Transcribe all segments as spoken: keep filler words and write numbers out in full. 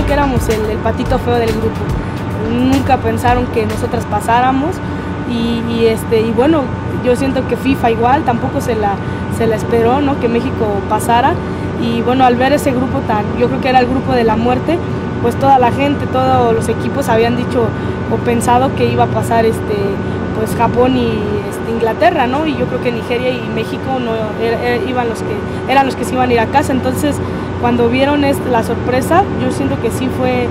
que éramos el, el patito feo del grupo. Nunca pensaron que nosotras pasáramos y, y, este, y bueno, yo siento que FIFA igual tampoco se la, se la esperó, ¿no? Que México pasara. Y bueno, al ver ese grupo tan, yo creo que era el grupo de la muerte, pues toda la gente, todos los equipos habían dicho o pensado que iba a pasar este, pues Japón y este, Inglaterra, ¿no? Y yo creo que Nigeria y México no er, er, iban los que, eran los que se iban a ir a casa. Entonces, cuando vieron este, la sorpresa, yo siento que sí fue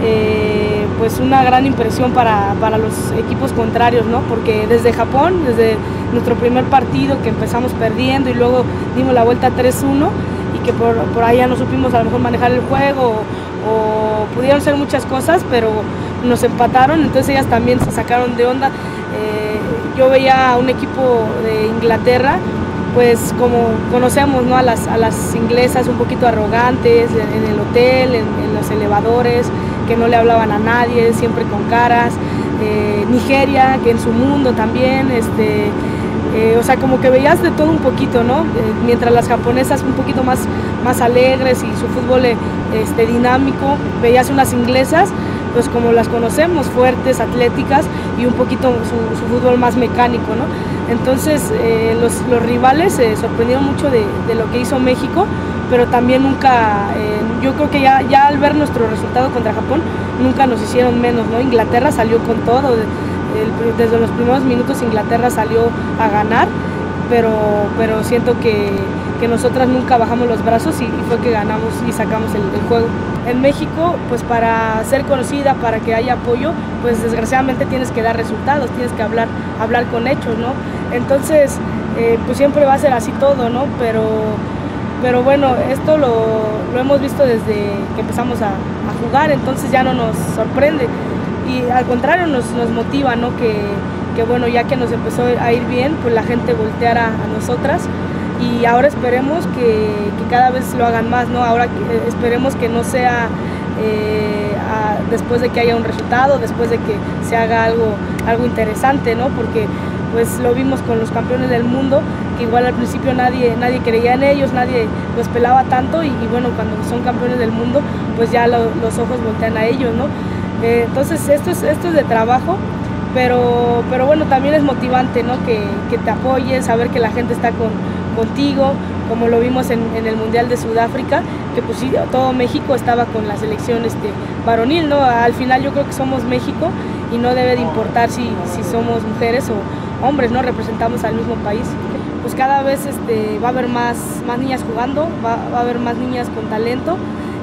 eh, pues una gran impresión para, para los equipos contrarios, ¿no? Porque desde Japón, desde nuestro primer partido que empezamos perdiendo y luego dimos la vuelta tres uno, y que por, por ahí ya no supimos a lo mejor manejar el juego o, o pudieron ser muchas cosas, pero nos empataron, entonces ellas también se sacaron de onda. Eh, yo veía a un equipo de Inglaterra, pues como conocemos, ¿no? a, las, a las inglesas un poquito arrogantes en, en el hotel, en, en los elevadores, que no le hablaban a nadie, siempre con caras. Eh, Nigeria, que en su mundo también, este, Eh, o sea, como que veías de todo un poquito, ¿no? Eh, mientras las japonesas un poquito más, más alegres y su fútbol este, dinámico, veías unas inglesas, pues como las conocemos, fuertes, atléticas y un poquito su, su fútbol más mecánico, ¿no? Entonces eh, los, los rivales se sorprendieron mucho de, de lo que hizo México, pero también nunca, eh, yo creo que ya, ya al ver nuestro resultado contra Japón, nunca nos hicieron menos, ¿no? Inglaterra salió con todo. El, desde los primeros minutos Inglaterra salió a ganar, pero, pero siento que, que nosotras nunca bajamos los brazos y, y fue que ganamos y sacamos el, el juego. En México, pues para ser conocida, para que haya apoyo, pues desgraciadamente tienes que dar resultados, tienes que hablar, hablar con hechos, ¿no? Entonces, eh, pues siempre va a ser así todo, ¿no? Pero, pero bueno, esto lo, lo hemos visto desde que empezamos a, a jugar, entonces ya no nos sorprende. Y al contrario nos, nos motiva, ¿no? que, que bueno, ya que nos empezó a ir bien, pues la gente volteara a nosotras y ahora esperemos que, que cada vez lo hagan más, ¿no? Ahora que, esperemos que no sea eh, a, después de que haya un resultado, después de que se haga algo, algo interesante, ¿no? Porque pues lo vimos con los campeones del mundo, que igual al principio nadie, nadie creía en ellos, nadie los pelaba tanto y, y bueno, cuando son campeones del mundo, pues ya lo, los ojos voltean a ellos, ¿no? Eh, entonces esto es, esto es de trabajo, pero, pero bueno, también es motivante, ¿no? que, que te apoyen, saber que la gente está con, contigo, como lo vimos en, en el Mundial de Sudáfrica, que pues sí, todo México estaba con la selección este, varonil, ¿no? Al final yo creo que somos México y no debe de importar si, si somos mujeres o hombres, ¿no? Representamos al mismo país. Pues cada vez este, va a haber más, más niñas jugando, va, va a haber más niñas con talento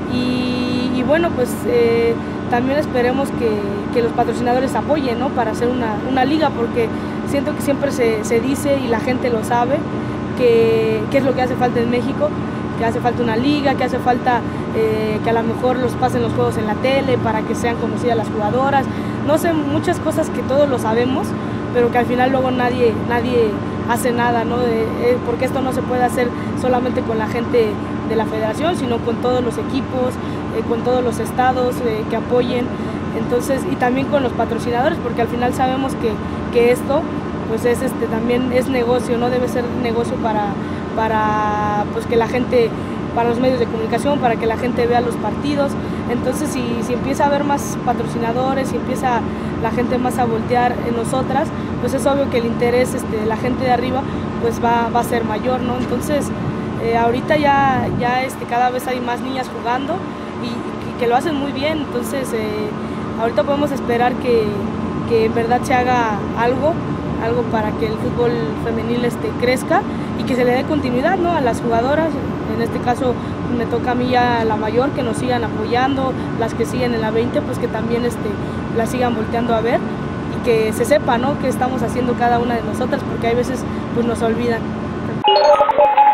y, y bueno, pues eh, también esperemos que, que los patrocinadores apoyen, ¿no? Para hacer una, una liga, porque siento que siempre se, se dice y la gente lo sabe, que, que es lo que hace falta en México, que hace falta una liga, que hace falta eh, que a lo mejor los pasen los juegos en la tele para que sean conocidas las jugadoras, no sé, muchas cosas que todos lo sabemos, pero que al final luego nadie, nadie hace nada, ¿no? De, eh, porque esto no se puede hacer solamente con la gente de la federación, sino con todos los equipos, eh, con todos los estados eh, que apoyen, entonces, y también con los patrocinadores, porque al final sabemos que, que esto pues es este, también es negocio, no debe ser negocio para, para pues que la gente, para los medios de comunicación, para que la gente vea los partidos. Entonces si, si empieza a haber más patrocinadores, si empieza la gente más a voltear en nosotras, pues es obvio que el interés este, de la gente de arriba pues va, va a ser mayor, ¿no? Entonces eh, ahorita ya, ya este, cada vez hay más niñas jugando y, y que lo hacen muy bien, entonces eh, ahorita podemos esperar que, que en verdad se haga algo, algo para que el fútbol femenil este, crezca y que se le dé continuidad, ¿no? A las jugadoras. En este caso me toca a mí ya la mayor, que nos sigan apoyando, las que siguen en la veinte, pues que también este, la sigan volteando a ver y que se sepa, ¿no? Qué estamos haciendo cada una de nosotras, porque hay veces pues nos olvidan.